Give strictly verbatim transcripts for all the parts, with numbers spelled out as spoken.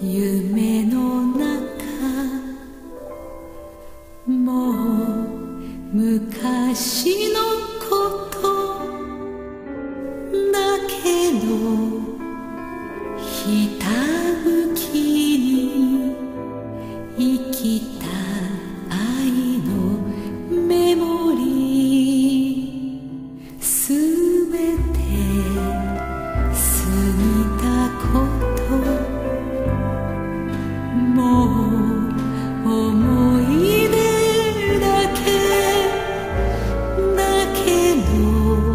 夢の中もう昔のことだけどひたむきに生きた愛のメモリーすべて過ぎたこともう思い出だけだけど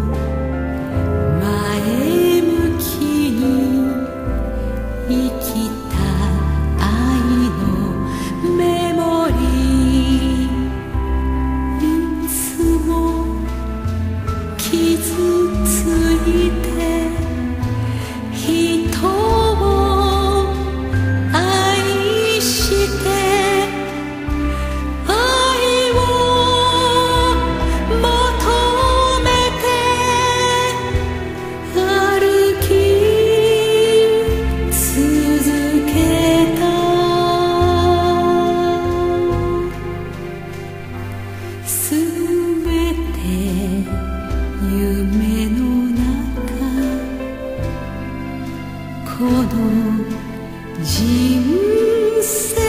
前向きに生きた愛のメモリーいつも傷ついて人を愛して愛を求めて歩き続けたすべて夢の中この人生